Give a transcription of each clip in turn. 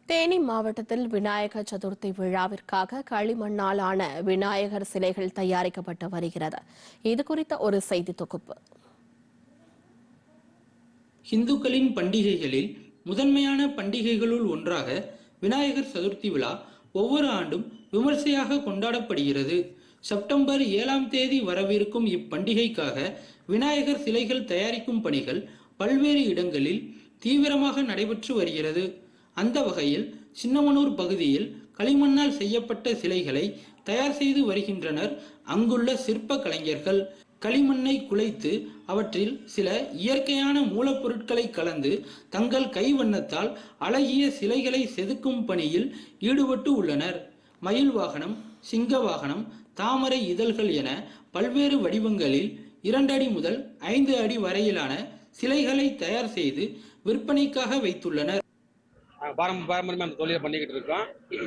தேனி மாவட்டத்தில் விநாயகர் சதுர்த்தி விழாவிற்காக களிமண்ணாலான விநாயகர் சிலைகள் தயாரிக்கப்பட்டு வருகிறது. இது குறித்த ஒரு செய்தி தொகுப்பு. இந்துக்களின் பண்டிகைகளில் முதன்மையான பண்டிகைகளுள் ஒன்றாக விநாயகர் சதுர்த்தி விழா ஒவ்வொரு ஆண்டும் விமர்சையாக கொண்டாடப்படுகிறது. செப்டம்பர் 7ஆம் தேதி வரவிருக்கும் இப்பண்டிகைக்காக விநாயகர் சிலைகள் தயாரிக்கும் பணிகள் பல்வேறு இடங்களில் தீவிரமாக நடைபெற்று வருகிறது. அந்த வகையில் சின்னமனூர் பகுதியில் களிமண்ணால் செய்யப்பட்ட சிலைகளை தயார் செய்து வருகின்றனர் அங்குள்ள சிற்ப கலைஞர்கள். களிமண்ணை குழைத்து அவற்றில் சில இயற்கையான மூலப்பொருட்களை கலந்து தங்கள் கைவண்ணத்தால் அழகிய சிலைகளை செதுக்கும் பணியில் ஈடுபட்டு உள்ளனர். மயில் வாகனம், சிங்க வாகனம், தாமரை இதழ்கள் என பல்வேறு வடிவங்களில் 2 அடி முதல் 5 அடி வரையிலான சிலைகளை தயார் செய்து விற்பனைக்காக வைத்துள்ளனர். பாரம்பரியமாக அந்த தொழிலை பண்ணிக்கிட்டு இருக்கோம்.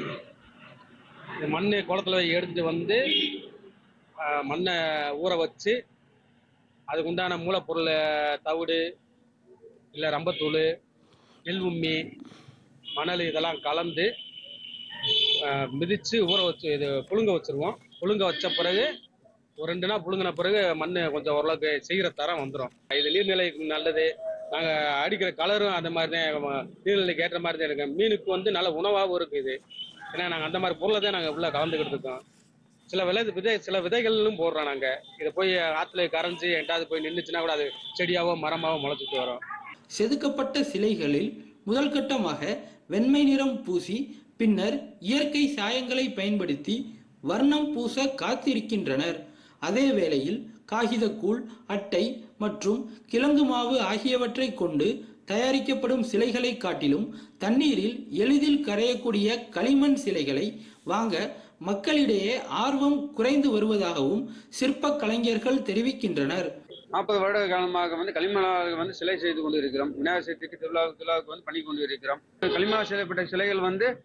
மண் குளத்தில் எடுத்துட்டு வந்து மண்ணை ஊற வச்சு அதுக்கு உண்டான மூலப்பொருள் தவிடு இல்லை ரம்பத்தூள், எள் உம்மி, மணல் இதெல்லாம் கலந்து மிதித்து ஊற வச்சு இது புழுங்க வச்சுருவோம். புழுங்க வச்ச பிறகு ஒரு 2 நாள் புழுங்கின பிறகு மண் கொஞ்சம் ஓரளவுக்கு செய்கிற தரம் வந்துடும். இது நீர்நிலைக்கு நல்லது. நாங்கள் அடிக்கிற கலரும் அந்த மாதிரி தான் நீர்நிலைக்கு ஏற்ற மாதிரி தான் இருக்குது. மீனுக்கு வந்து நல்ல உணவாகவும் இருக்குது. ஏன்னா நாங்கள் அந்த மாதிரி பொருளை தான் நாங்கள் உள்ளே கலந்துக்கிட்டு இருக்கோம். சில விதைகளும் போடுறோம். நாங்கள் இதை போய் ஆற்றுல கரைஞ்சி எண்டாவது போய் நின்றுச்சுன்னா கூட அது செடியாவோ மரமாவோ முளைச்சிட்டு வரும். செதுக்கப்பட்ட சிலைகளில் முதல் கட்டமாக வெண்மை நிறம் பூசி பின்னர் இயற்கை சாயங்களை பயன்படுத்தி வர்ணம் பூச காத்திருக்கின்றனர். அதே வேளையில் காகிதக்கூழ், அட்டை மற்றும் கிழங்கு மாவு ஆகியவற்றை கொண்டு தயாரிக்கப்படும் சிலைகளை காட்டிலும் தண்ணீரில் எளிதில் கரையக்கூடிய களிமண் சிலைகளை வாங்க மக்களிடையே ஆர்வம் குறைந்து வருவதாகவும் சிற்ப கலைஞர்கள் தெரிவிக்கின்றனர். 40 வருட காலமாக களிமண்ணால் சிலை செய்து கொண்டு இருக்கிறோம். விநாயகர் சதுர்த்தி திருவிழாவுக்கு பண்ணி கொண்டு இருக்கிறோம். களிமண்ணால் செய்யப்பட்ட சிலைகள்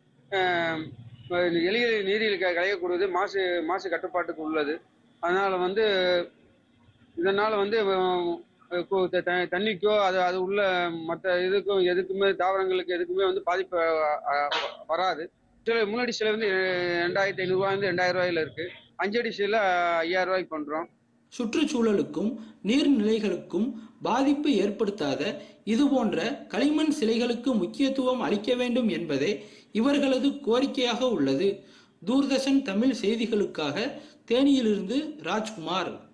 எளிதில் நீரில் கரையக்கூடியது, மாசு கட்டுப்பாட்டுக்கு உள்ளது. அதனால இதனால தண்ணிக்கோ அது உள்ள மற்ற எதுக்குமே தாவரங்களுக்கு எதுக்குமே பாதிப்பு வராது. முன்னாடி சிலை 2500 ரூபாயிலிருந்து 2000 ரூபாயில இருக்கு. 5 அடி சிலை 5000 ரூபாய்க்கு பண்றோம். சுற்றுச்சூழலுக்கும் நீர்நிலைகளுக்கும் பாதிப்பு ஏற்படுத்தாத இதுபோன்ற களிமண் சிலைகளுக்கு முக்கியத்துவம் அளிக்க வேண்டும் என்பதே இவர்களது கோரிக்கையாக உள்ளது. தூர்தர்ஷன் தமிழ் செய்திகளுக்காக தேனியிலிருந்து ராஜ்குமார்.